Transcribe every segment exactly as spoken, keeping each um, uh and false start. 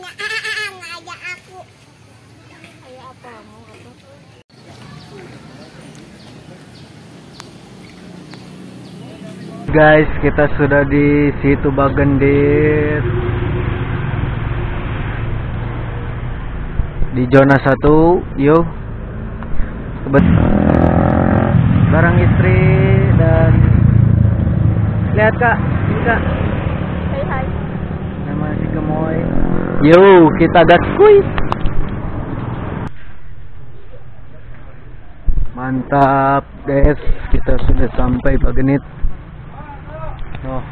ngajak aku. Kayak apa mau apa? Guys, kita sudah di situ Bagendit. Di zona satu, yuk. Kebet barang istri dan lihat Kak, ini Kak. Hai hai. Nama si Gemoy. Yo, kita gaskuy. Mantap, guys. Kita sudah sampai Bagendit. Oh.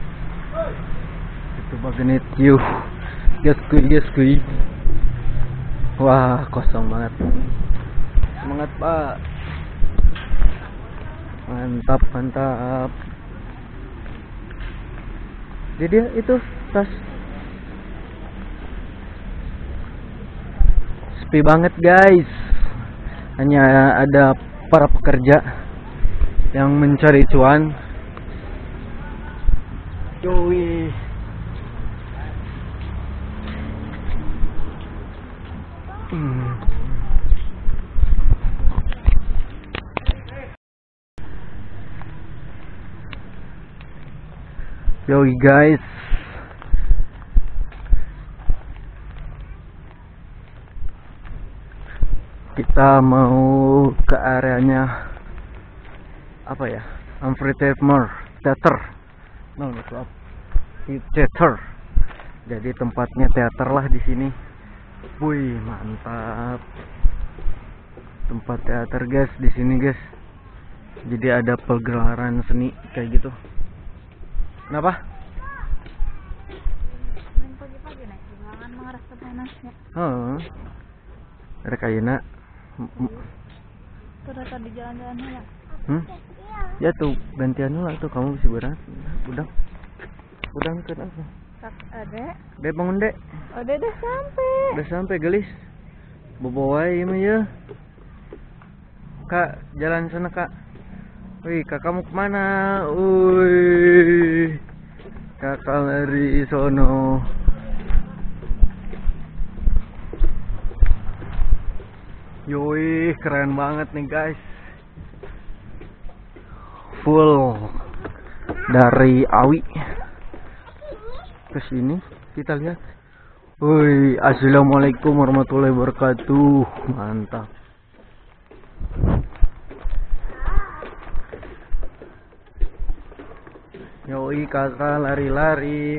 Itu Bagendit, yuk. Gaskuy, gaskuy. Wah, kosong banget. Semangat, Pak. Mantap, mantap. Jadi dia itu tas sepi banget, guys. Hanya ada para pekerja yang mencari cuan. Yoi. Hmm. Yoi guys, kita mau ke areanya apa ya? Amphitheater, teater, no, itu apa? Teater. Jadi tempatnya teater lah di sini. Wih, mantap. Tempat teater guys di sini guys. Jadi ada pergelaran seni kayak gitu. Kenapa? Main pagi-pagi naik jangan mengarah ke panasnya. Oh. Ada kayaknya. Terus tadi jalan-jalan ya. Hmm? Ya tuh gantian lah tuh kamu bisa berat. Udang. Udang kenapa? Tak ada. Dek bangun dek. Oh, udah udah sampai. Udah sampai gelis. Bobowai mah ya. Kak, jalan sana kak. Wih, kakak mau kemana? Wih, kakak lari sono. Yoi, keren banget nih guys. Full dari Awi ke sini kita lihat. Wih, assalamualaikum warahmatullahi wabarakatuh. Mantap. Yoi, kakak lari-lari.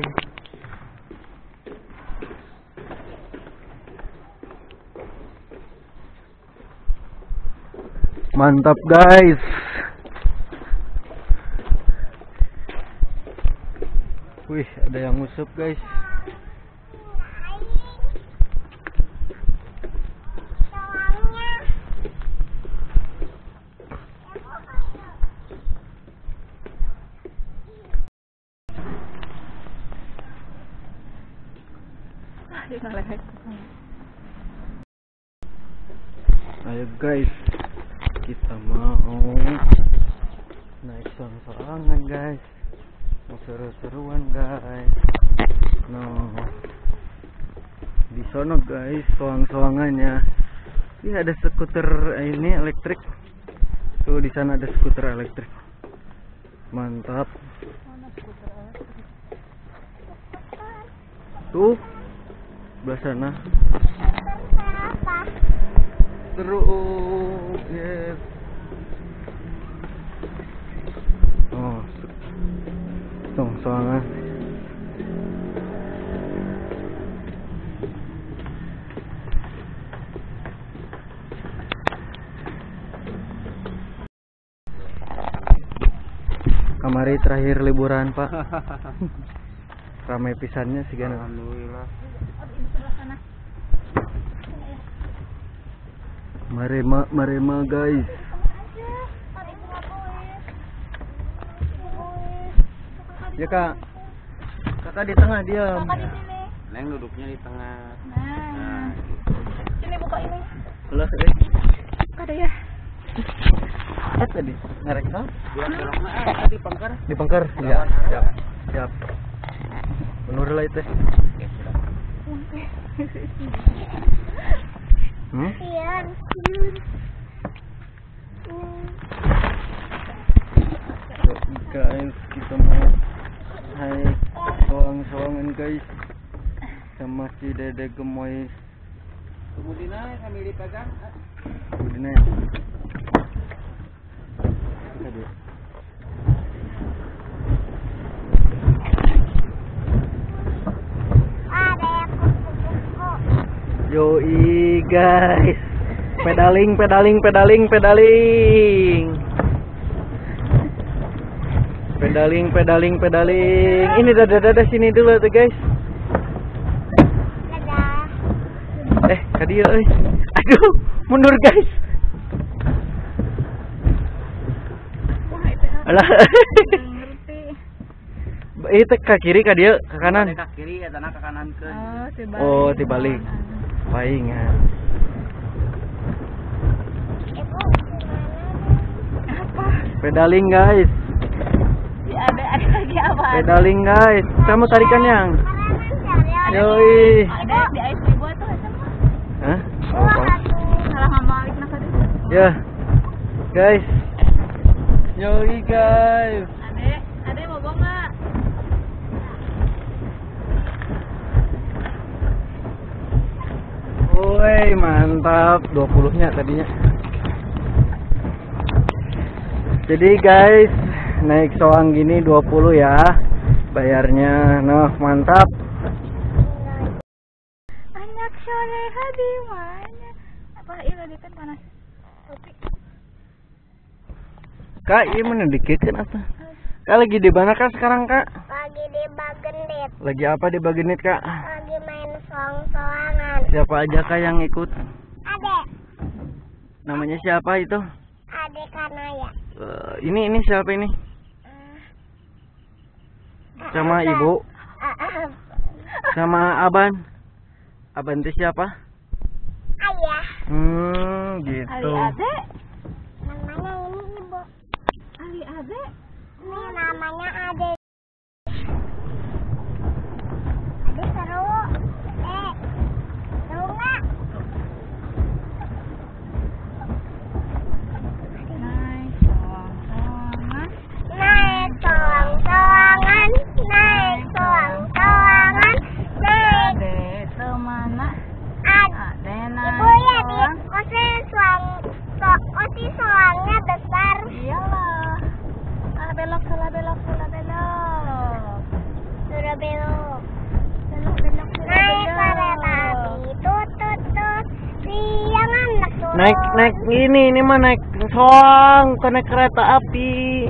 Mantap guys. Wih, ada yang ngusup guys. Ayo guys, kita mau naik sorang-sorangan guys, mau seru-seruan guys. No, di sono guys, soang-soangannya. Ini ada skuter ini elektrik. Tuh di sana ada skuter elektrik. Mantap. Tuh sebelah sana. Terus yes. Oh, tong soangan. Kamari terakhir liburan Pak. Ramai pisannya sih kan. Alhamdulillah. Marema, marema guys. Ya kak, kakak di tengah diam. Kakak di sini. Neng duduknya di tengah. Nah, Nah, sini buka ini. Belas deh. Ada ya. Eh tadi ngerek kah? Dua belok mah di pangkar. Di pangkar. Ya, siap, siap. Menurut lah itu. Oke, sudah. Hmm? Iya. Guys, kita mau hai soang-soangan guys sama si Dede Gemoy. Kemudian aja sambil dipegang. Kemudian aja. Yoi guys, pedaling, pedaling, pedaling, pedaling, pedaling, pedaling, pedaling. Ini dadah dadah sini dulu tuh guys. Dadah. Eh, tadi ya, eh. Aduh, mundur guys. Alah. Itu ke kiri ke dia, ke kanan. Ke kiri ya, tanah ke kanan ke. Oh, dibalik. Paling ya. Apa? Pedaling guys. Ya, ada ada lagi apa? Pedaling guys. Kamu tarikan yang. Yoi. Ada di ais ibu itu sama. Hah? Oh, apa? Salah ngamalik nak tadi. Ya. Guys. Yoi guys. Adek, adek mau bawa enggak? Woi, mantap. dua puluh-nya tadinya. Jadi guys, naik soang gini dua puluh ya bayarnya. Nah, mantap. Anak soleha di mana? Apa iya tadi kan panas. Kopi. Kak, ini mana dikitkan apa? Kak lagi di mana kak sekarang kak? Lagi di Bagendit. Lagi apa di Bagenit kak? Lagi main soang-soangan. Siapa aja kak yang ikut? Adek, Namanya siapa itu? adek Kanaya. Uh, ini ini siapa ini? Sama ibu? Sama aban? Aban itu siapa? Ayah. Hmm, gitu. Ali adek. Namanya ini ibu. Ali adek. Ini namanya adek. Adek seru. Eh, seru nggak? Naik soang-soangan. Naik soang-soangan. Naik soang-soangan. Naik. Adek kemana? Adek naik. Ibu ya di kosnya soang. So, kosnya soangnya besar. Iyalah. Ah belok, salah belok, salah belok. Sudah belok. Belok, belok, sudah naik kereta api. Tut, tut, tut. Siang anak turun. Naik naik ini ini mah naik soang, bukan naik kereta api.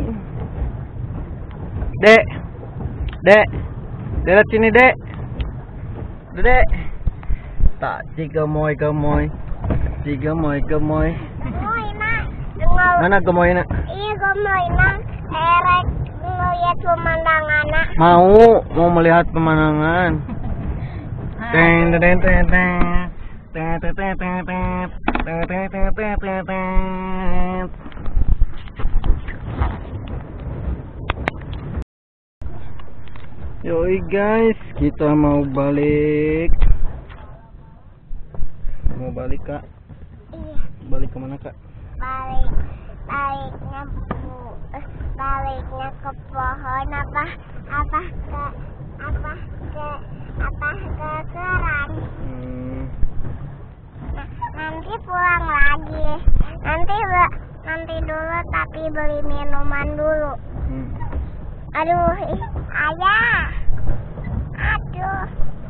Dek, dek, dek sini dek, dek. Tak jika moy gemoy, jika moy gemoy. Gemoy nak. Dengar. Mana gemoy nak? Iya gemoy nak. Erek ngeliat pemandangan nak. Mau mau melihat pemandangan. Teng teng teng teng. Teng teng teng teng teng. Teng teng teng teng teng teng. Yoi guys, kita mau balik. Mau balik kak? Iya. Balik kemana kak? Balik. Baliknya bu. Eh, baliknya ke pohon apa? Apa ke? Apa ke? Apa ke keran? Hmm, Nah, nanti pulang lagi. Nanti be- nanti dulu tapi beli minuman dulu. hmm. Aduh, ih, ayah. Aduh.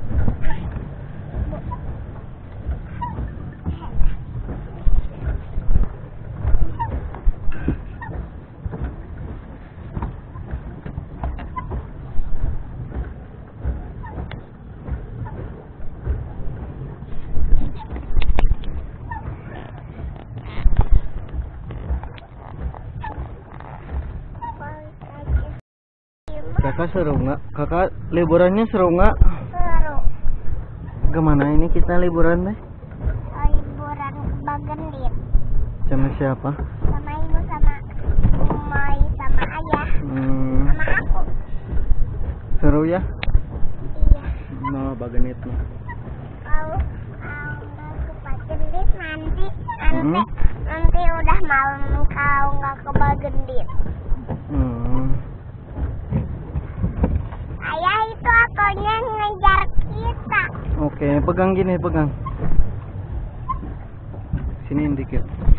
Kakak seru nggak? Kakak liburannya seru nggak? Seru. Kemana ini kita liburan deh? Liburan ke Bagendit. Sama siapa? Sama ibu, sama Umay, sama ayah, Hmm, sama aku. seru ya? Iya. Mau Bagenit mah. nanti nanti udah malam kalau nggak kebagendit. Hmm. Ayah itu akonya ngejar kita. Oke, pegang gini, pegang. Sini dikit.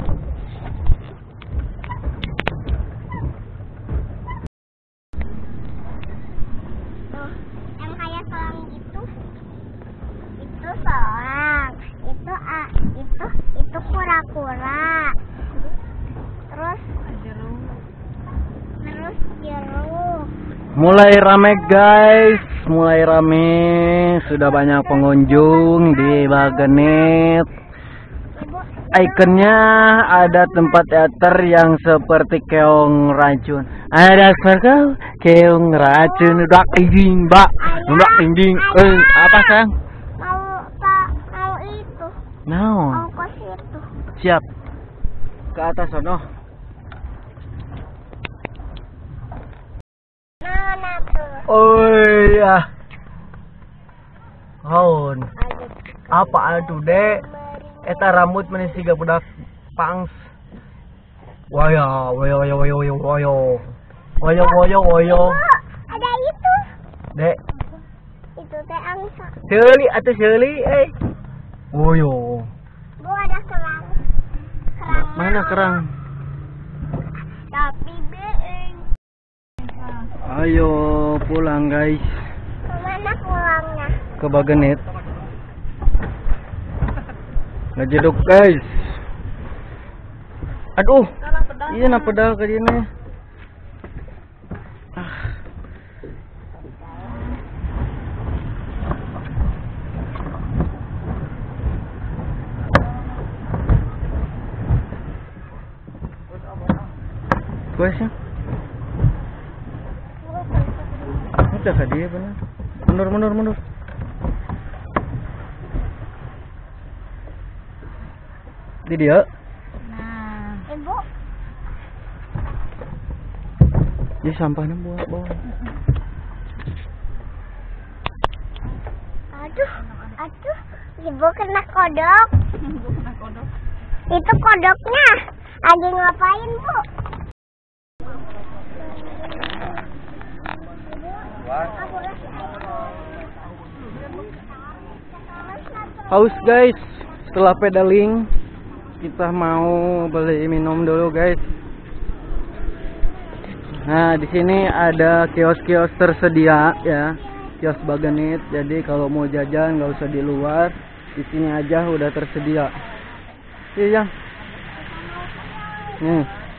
Tuh, yang kayak selang gitu. Itu selang. Itu ah, itu itu kura-kura. Terus jeruk. Terus jeruk. Mulai rame guys, mulai rame. Sudah banyak pengunjung di Bagenit. Ibu, Ikonnya ada tempat teater yang seperti keong racun. Ada sergau keong racun, dak ding bak, dak ding. Eh, apa sayang? mau pak mau itu Naon? mau ke situ. Siap. Ke atas sono. Mana tuh? Oh iya. Haun. Apa atuh, Dek? Eta rambut mana siga budak pangs. Waya, waya, waya, waya, waya, waya. Waya, waya, waya. Ibu, ada itu. Dek, Itu teh angsa. seuli atuh seuli eh. Woyo. Bu, ada kerang. Kerang Mana kerang? Tapi beeng. Ayo pulang guys Kemana pulangnya? ke Bagenit. Ngejeduk guys. Aduh. Iya na pedal ke dina. Ah. Kuasnya. Udah ka dia benar. Mundur mundur mundur. Di dia. Nah, Ibu, Ini sampahnya buat bawa. aduh, aduh, Ibu kena kodok. Itu kodoknya lagi ngapain, Bu? Haus guys. Setelah pedaling kita mau beli minum dulu guys. Nah, di sini ada kios-kios tersedia ya. Kios Bagenit. Jadi kalau mau jajan nggak usah di luar. Di sini aja udah tersedia. Iya, Yang. Nih.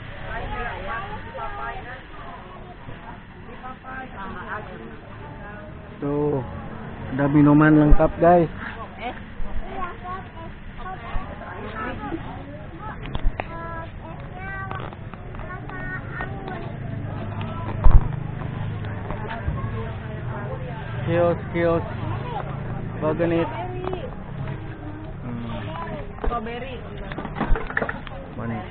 Tuh, ada minuman lengkap guys. Kios-kios Bagenit. Hmm. Strawberry. Manis.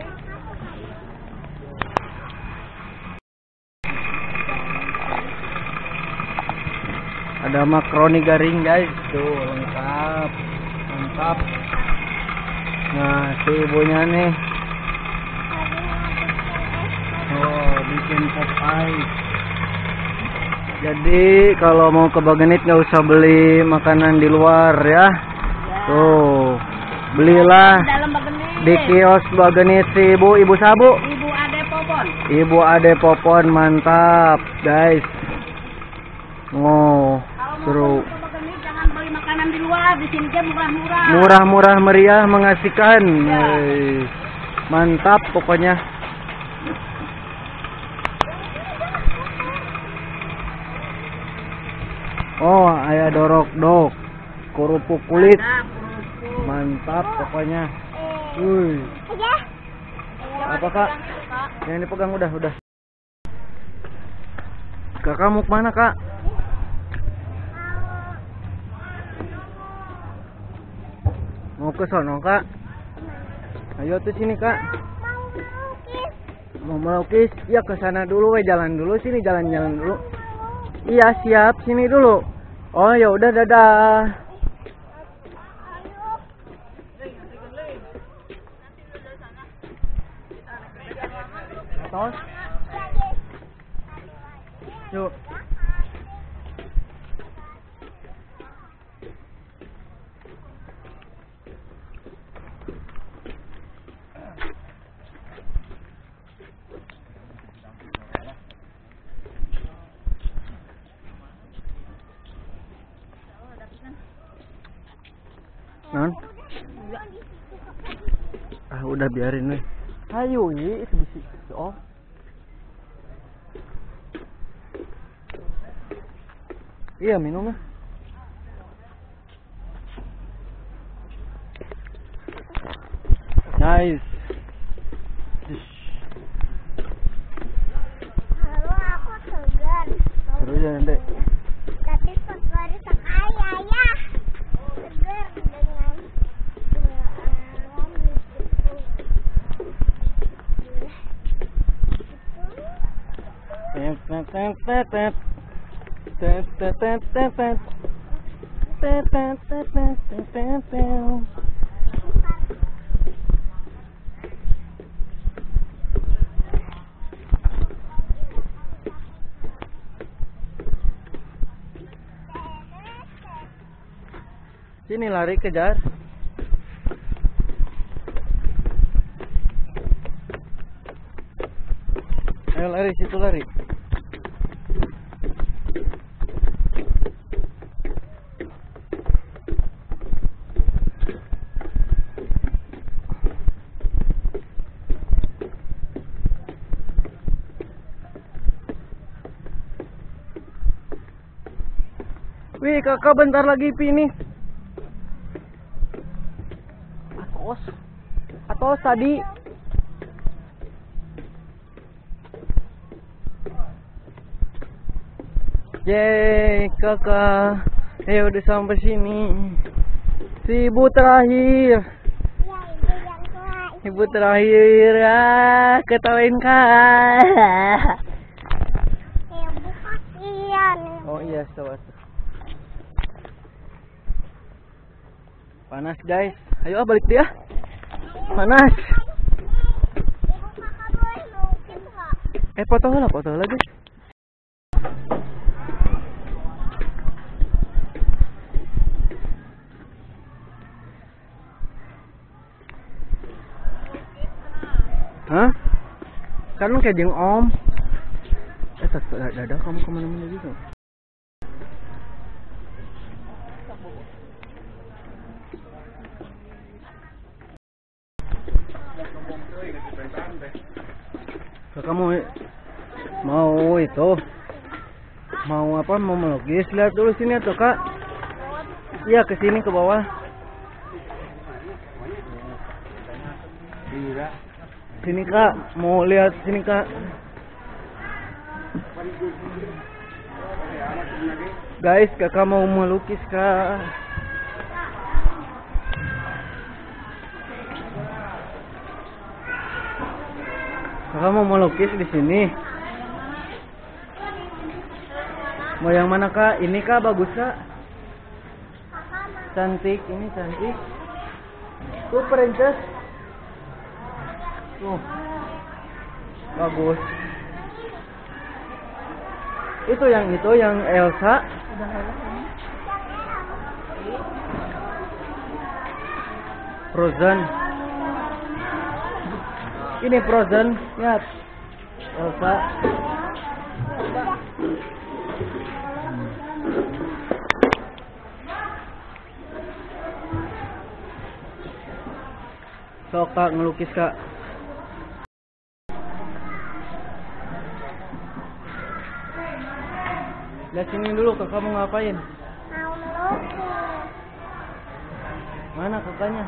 Ada makaroni garing guys, tuh lengkap, lengkap. Nah, si ibunya nih, oh bikin Popeye. Jadi kalau mau ke Bagenit nggak usah beli makanan di luar ya. Tuh, belilah Dalam Bagenit. di kios Bagenit si ibu, ibu Sabu. Ibu Ade Popon. Ibu Ade Popon, mantap guys. Oh, seru. Kalau Bagenit jangan beli makanan di luar, di sini aja murah-murah. Murah-murah meriah mengasihkan. Wey, mantap pokoknya. Oh, ayah dorok dok, kerupuk kulit, Nah, kerupuk. mantap pokoknya. Wih, Aja. apa kak? Yang dipegang udah, udah. Kakak mau kemana kak? Mau ke sono kak? Ayo tuh sini kak. Mau melukis. Mau melukis? Ya ke sana dulu, we jalan dulu sini, jalan-jalan dulu. Iya siap, sini dulu. Oh ya udah, dadah. tos. Yuk. Non? Ah udah biarin nih. Ayo ini itu bisi. Oh. Iya minumnya. Nice. Halo, aku segar. Seru ya Dek. Tapi sekali sekali ayah. Segar dengan dengan alam itu. Tet tet tet tet. Tet tet tet tet tet. Tet tet tet tet tet tet. Sini lari kejar. Ayo lari situ lari. Wih kakak bentar lagi finish. Atos, atos tadi. Yeay kakak, eh udah sampai sini. Si ibu terakhir, Ya, ibu yang tua. ibu terakhir ah, ketawain kak. Ibu kasihan. Oh iya sobat. Panas guys, ayo ah, balik dia. Panas. Ibu kakak boleh mungkin nggak? Eh foto lah, foto lagi. Hah? Kan kayak jeng om. Eh tak dada kamu kemana-mana gitu. Kamu mau itu mau apa mau melukis, lihat dulu sini atau kak. Iya ke sini ke bawah. Sini kak, mau lihat sini kak. Guys, kakak mau melukis kak. Kakak mau melukis di sini. Mau yang mana kak? Ini kak bagus kak. Cantik, ini cantik. Tuh princess. Tuh. Bagus. Itu yang itu yang Elsa. Frozen. Ini Frozen, lihat. Elsa. Sok kak ngelukis kak. Lihat sini dulu kakak mau ngapain? Mau melukis. Mana kakaknya?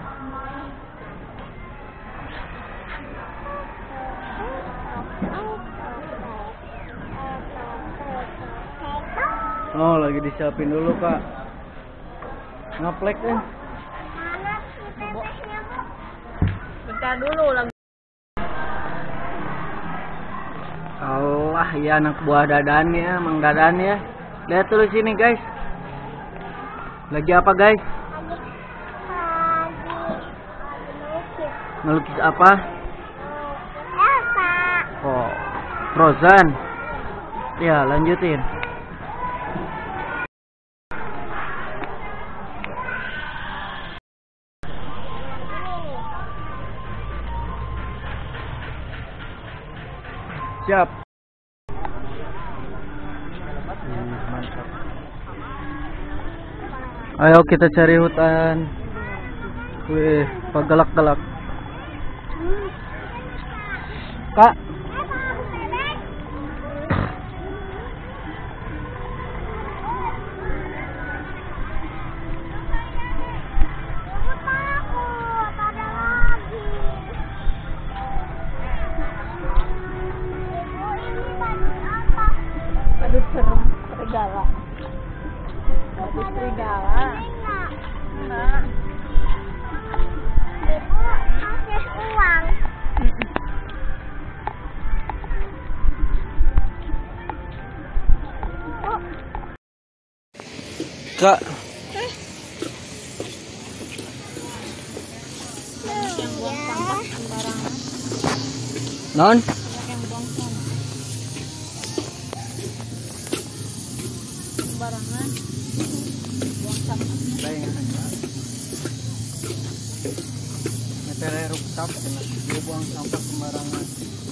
Oh lagi disiapin dulu kak. Ngaplek nih. Mana si tetehnya bu? Bentar dulu lagi. Allah ya anak buah Dadan ya, Mang Dadan ya. Lihat dulu sini guys. Lagi apa guys? Lagi lagi lagi melukis. Ngelukis apa? Elsa. Oh. Frozen. Ya, lanjutin. Siap. Wih, mantap. Ayo kita cari hutan. Wih, pagalak-galak. Kak. Aduh serem, serigala. Aduh serigala. Enggak. Ibu kasih uang. Kak. Yang buang sampah sembarangan. Non? Yang buang sampah sembarangan. Buang sampah. Metere rusak, dia buang sampah sembarangan.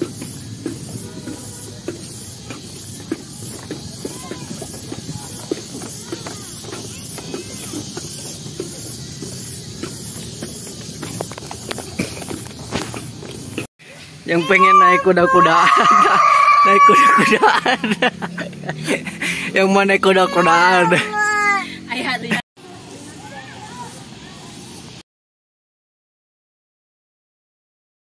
Yang pengen naik kuda-kudaan, naik kuda-kudaan. Yang mau naik kuda-kudaan.